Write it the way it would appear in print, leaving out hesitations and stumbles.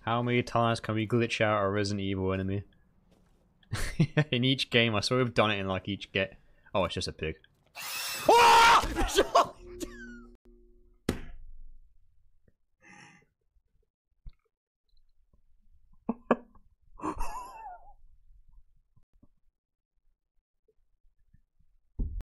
How many times can we glitch out a Resident Evil enemy? In each game, I swear we've done it in like each get. Oh, it's just a pig.